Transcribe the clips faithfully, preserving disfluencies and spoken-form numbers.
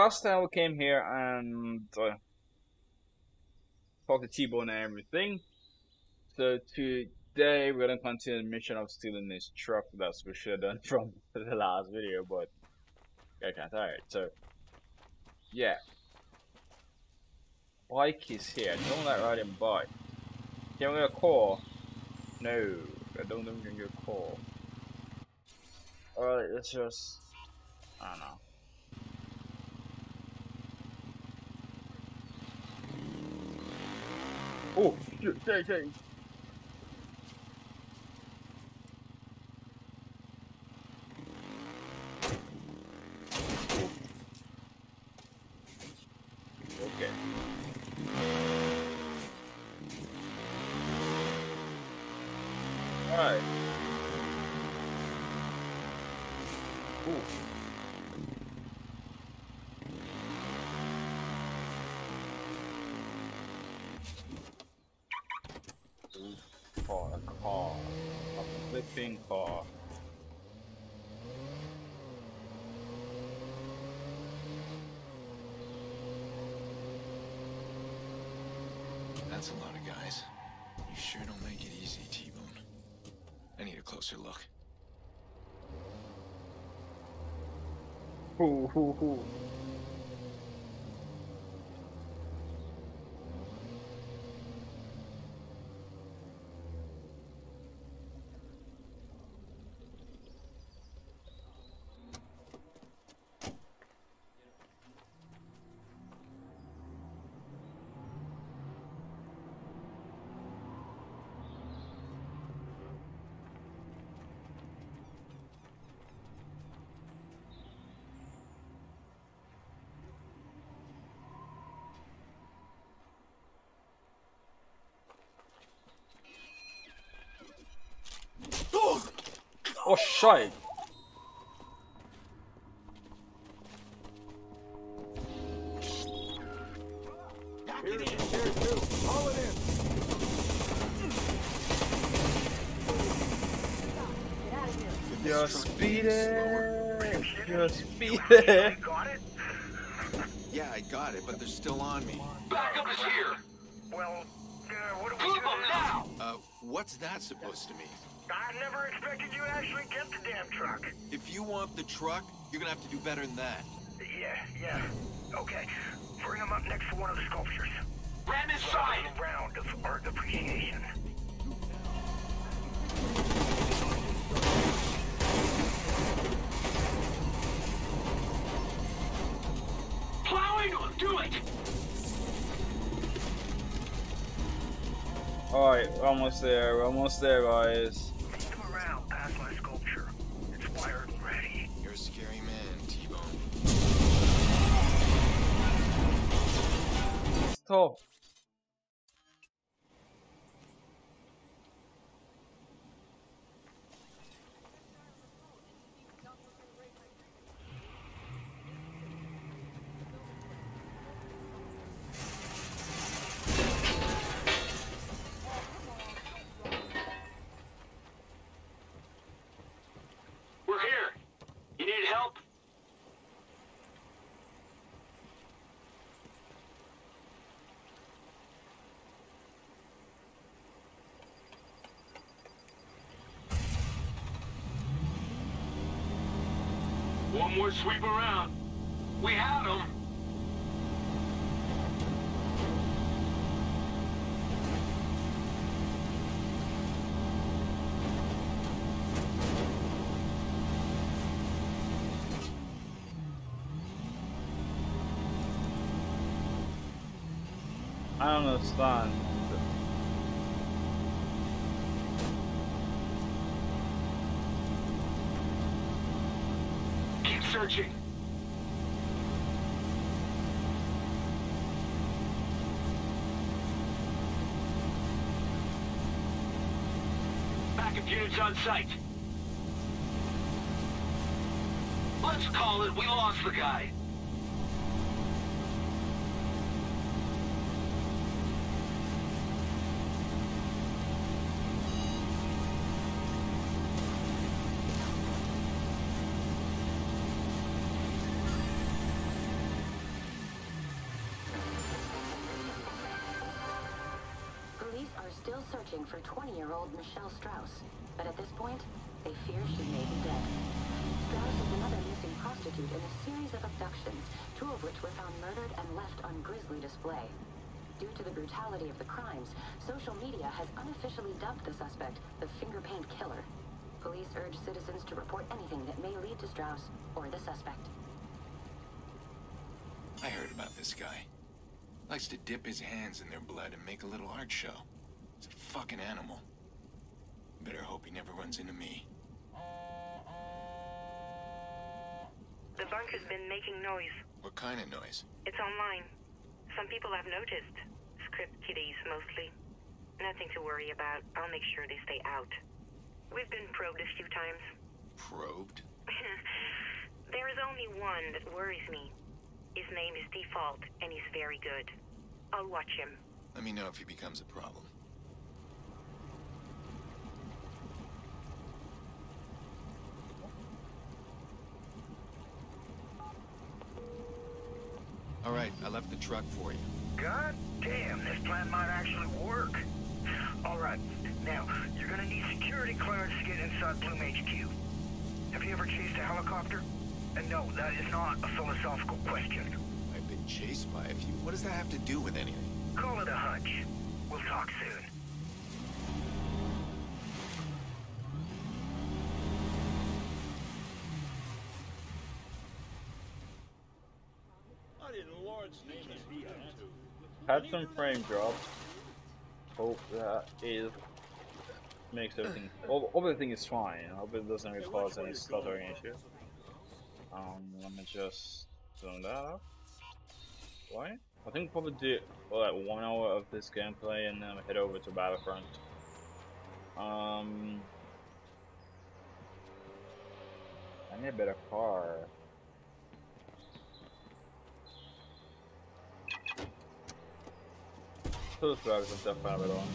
last time we came here and uh, talked to T-Bone and everything. So today we're gonna continue the mission of stealing this truck. That's what we should have done from the last video, but I got tired. So yeah, bike is here. I don't like riding bike. Can we get a call? No, I don't think we can get a call. Alright, let's just I don't know. Oh, shit, hey, hey. Okay. Alright. Ooh. Car, a car, a flipping car. That's a lot of guys. You sure don't make it easy, T-Bone. I need a closer look. Hoo hoo hoo. Oh shit! Here, here too. Haul it in. You're speeding. You're speeding. Got it? Yeah, I got it, but they're still on me. Backup is here! Well, uh, what do we Keep do them now? now! Uh, what's that supposed to mean? I never expected you to actually get the damn truck. If you want the truck, you're gonna have to do better than that. Yeah, yeah. Okay. Bring him up next to one of the sculptures. Ram A inside! round of art appreciation. Plowing! Do it! Alright, we're almost there. We're almost there, guys. Take him around past my sculpture. It's wired and ready. You're a scary man, T-Bone. Stop. We're here! You need help? One more sweep around. We had them! I don't understand. Keep searching. Backup units on site. Let's call it we lost the guy. searching for twenty-year-old Michelle Strauss, but at this point, they fear she may be dead. Strauss is another missing prostitute in a series of abductions, two of which were found murdered and left on grisly display. Due to the brutality of the crimes, social media has unofficially dubbed the suspect the Finger Paint Killer. Police urge citizens to report anything that may lead to Strauss or the suspect. I heard about this guy. Likes to dip his hands in their blood and make a little art show. He's a fucking animal. Better hope he never runs into me. The bunker's been making noise. What kind of noise? It's online. Some people have noticed. Script kiddies, mostly. Nothing to worry about. I'll make sure they stay out. We've been probed a few times. Probed? There is only one that worries me. His name is Default, and he's very good. I'll watch him. Let me know if he becomes a problem. All right, I left the truck for you. God damn, this plan might actually work. All right, now, you're gonna need security clearance to get inside Bloom H Q. Have you ever chased a helicopter? And no, that is not a philosophical question. I've been chased by a few. What does that have to do with anything? Call it a hunch. We'll talk soon. Had some frame drops. Hope that is makes everything. All, everything is fine. I hope it doesn't really cause any stuttering issues. Um, let me just turn that off. Why? I think we'll probably do well, like one hour of this gameplay and then head over to Battlefront. Um, I need a better car. So let's grab some stuff out of it all.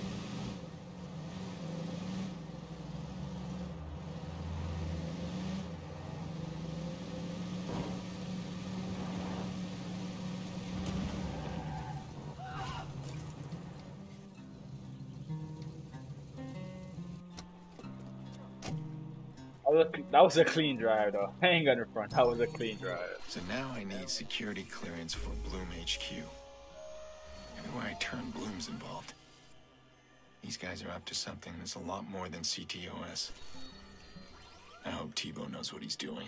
That was a clean drive though. Handgun in front, that was a clean drive. So now I need security clearance for Bloom H Q. Everywhere I turn, Bloom's involved. These guys are up to something that's a lot more than C T O S. I hope T-Bone knows what he's doing.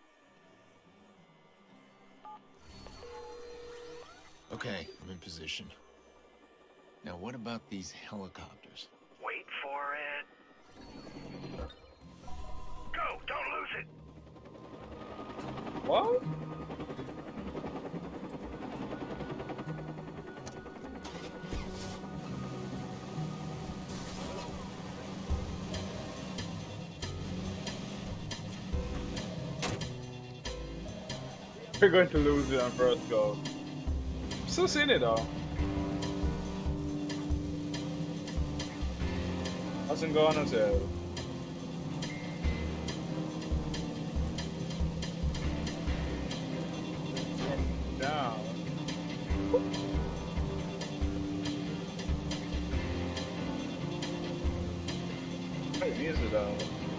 Okay, I'm in position. Now what about these helicopters? Wait for it. Go! Don't lose it! What? We're going to lose it on first go. Still seeing it though. Hasn't gone until. Down. Hey, music though.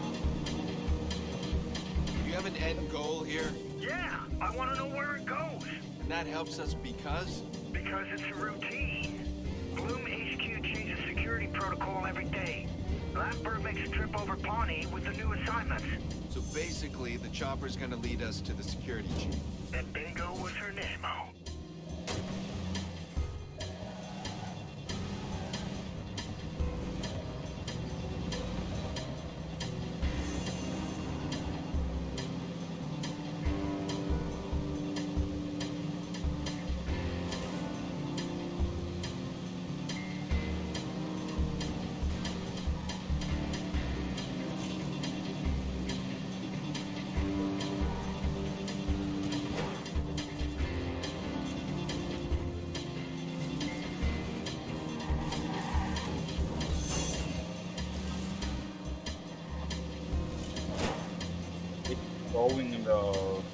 You have an end goal here? Yeah, I want to know where it goes. And that helps us because? Because it's a routine. Bloom H Q changes security protocol every day. Blackbird makes a trip over Pawnee with the new assignments. So basically, the chopper's gonna lead us to the security chief. And bingo was her name-o. Going though.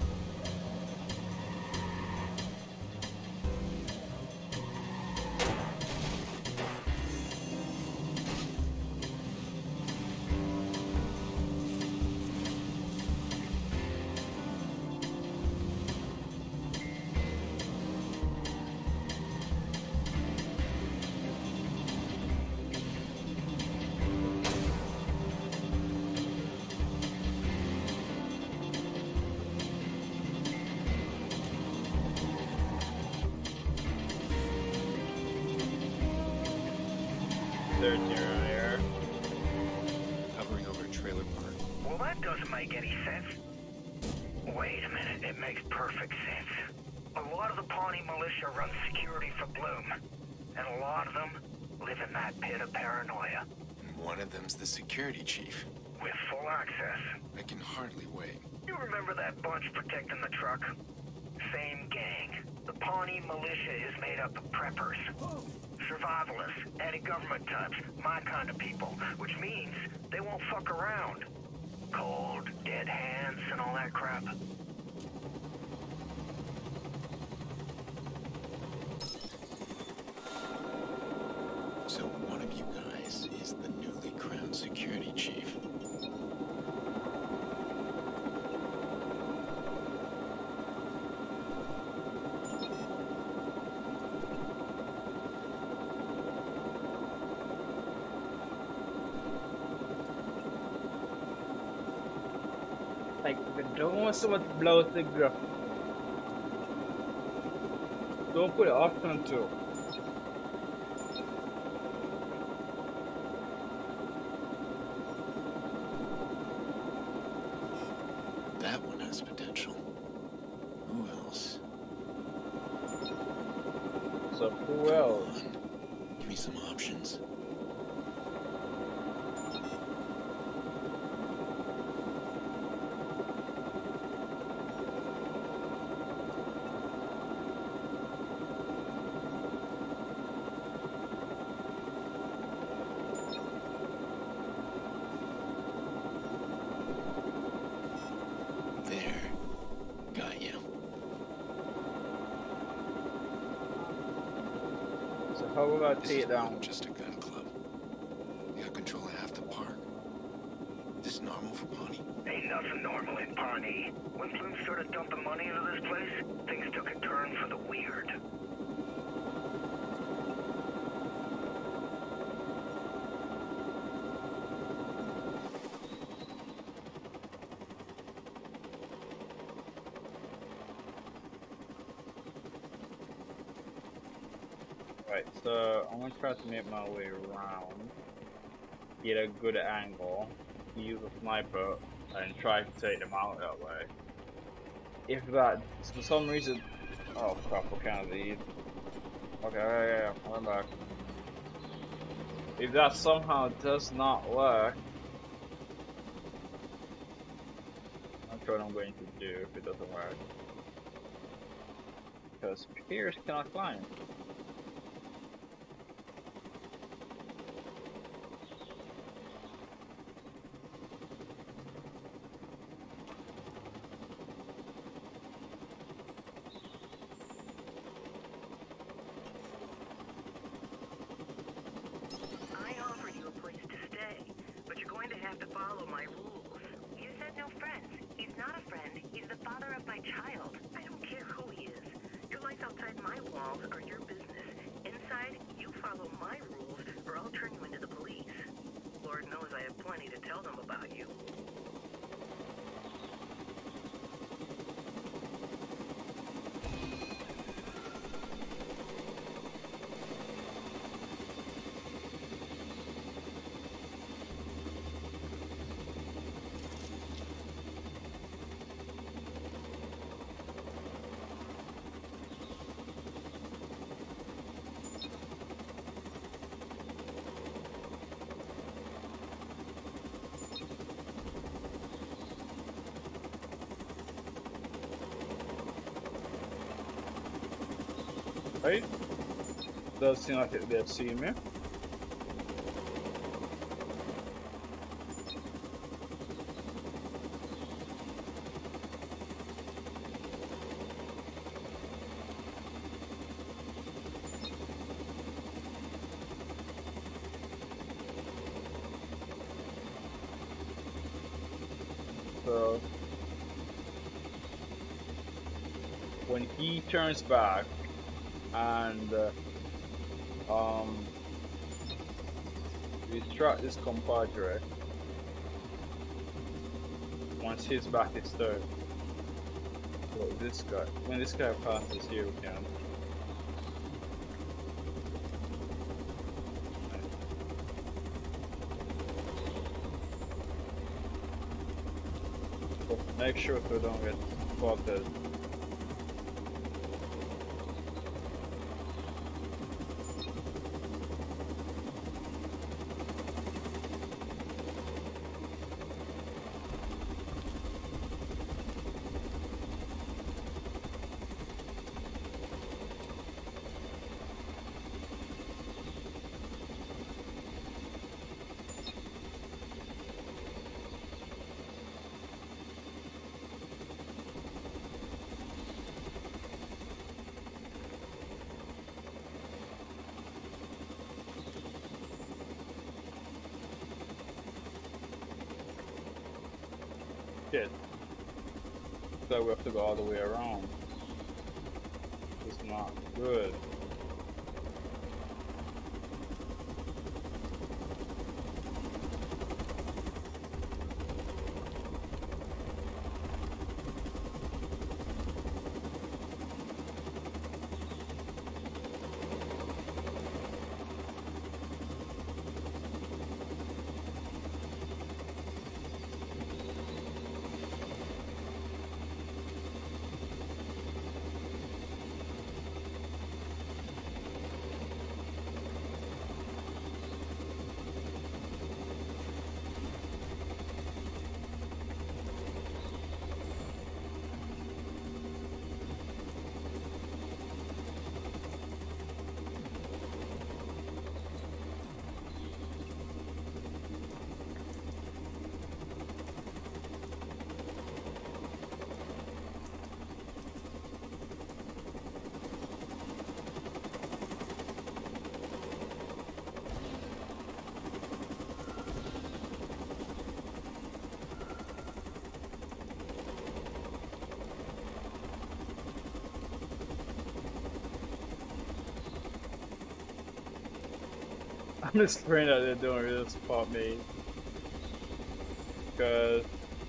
searching earlier. Hovering over a trailer park. Well, that doesn't make any sense. Wait a minute, it makes perfect sense. A lot of the Pawnee militia run security for Bloom, and a lot of them live in that pit of paranoia. And one of them's the security chief. With full access. I can hardly wait. You remember that bunch protecting the truck? Same gang. The Pawnee militia is made up of preppers, survivalists, anti-government types, my kind of people, which means they won't fuck around. Cold, dead hands, and all that crap. So one of you guys is the newly crowned security chief. Like, don't want someone to blow the graph. Don't put it option two. That one has potential. Who else? So who Come else? on. Give me some options. There. Got you. So how about This take is it more down? than just a gun club. We got control of half the park. Is this normal for Pawnee? Ain't nothing normal in Pawnee. When Bloom started dumping money into this place, things took a turn for the weird. Right, so I'm gonna try to make my way around, get a good angle, use a sniper, and try to take them out that way. If that, for some reason, oh crap, I can't leave. Okay, yeah, yeah, I'm back. If that somehow does not work, I'm sure what I'm going to do if it doesn't work. Because Pierce cannot climb. I offered you a place to stay, but you're going to have to follow my rules. You said no friends. He's not a friend. He's the father of my child. I don't care who he is. Your life outside my walls are your business. Inside, you follow my rules, or I'll turn you into the police. Lord knows I have plenty to tell them about you. Right? Does seem like they've seen me. So when he turns back and uh, um we extract this compadre, once his back is turned, so this guy, when this guy passes here we can Just make sure so we don't get spotted. Shit. So we have to go all the way around. It's not good. I'm just praying that they don't really spot me. Because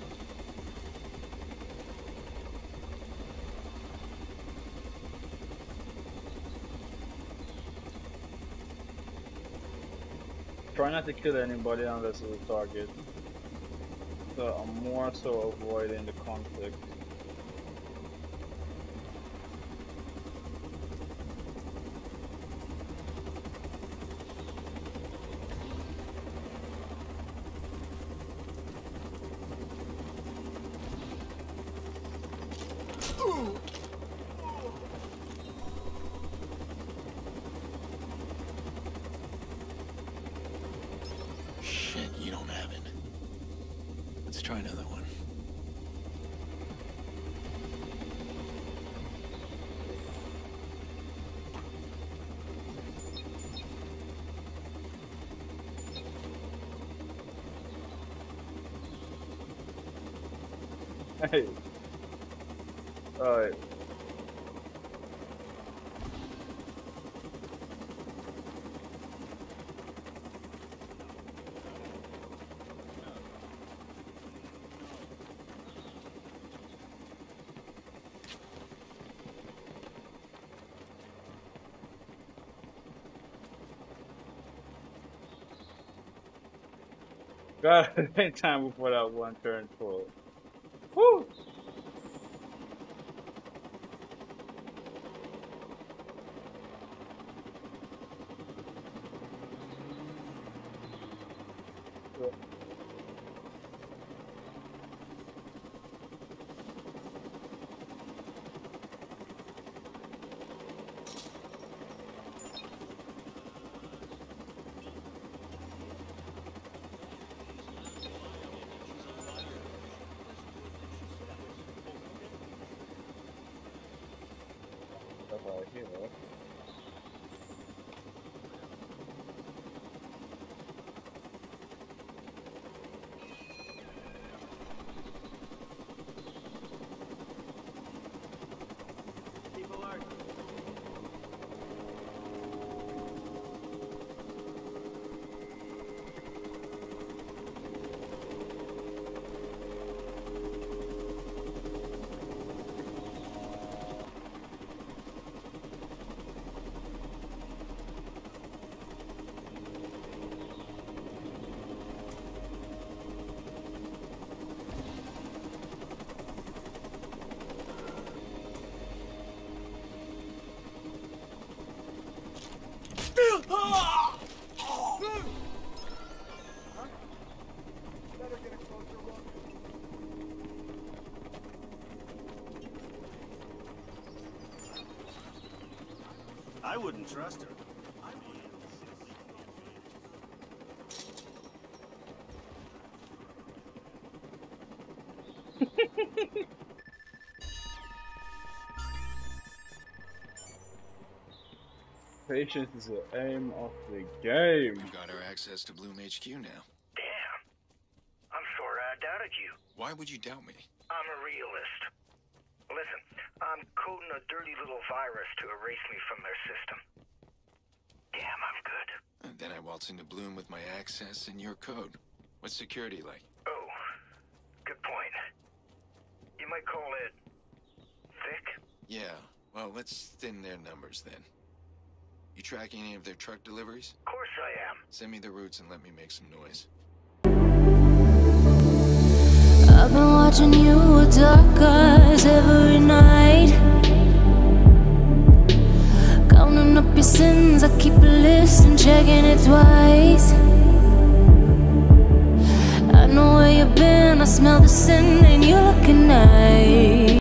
try not to kill anybody unless it's a target. So I'm more so avoiding the conflict. Shit, you don't have it. Let's try another one. Hey. Alright. Gotta take time before that one turn full. Woo! Stuff out here. wouldn't trust her. Patience is the aim of the game. We've got our access to Bloom H Q now. Damn. I'm sorry I doubted you. Why would you doubt me? I'm a realist. Listen, I'm coding a dirty little virus to erase me from their system. Damn, I'm good. And then I waltz into Bloom with my access and your code. What's security like? Oh, good point. You might call it thick? Yeah, well, let's thin their numbers then. You tracking any of their truck deliveries? Of course I am. Send me the routes and let me make some noise. I've been watching you with dark eyes every night, counting up your sins. I keep a list and checking it twice. I know where you've been, I smell the sin and you're looking nice.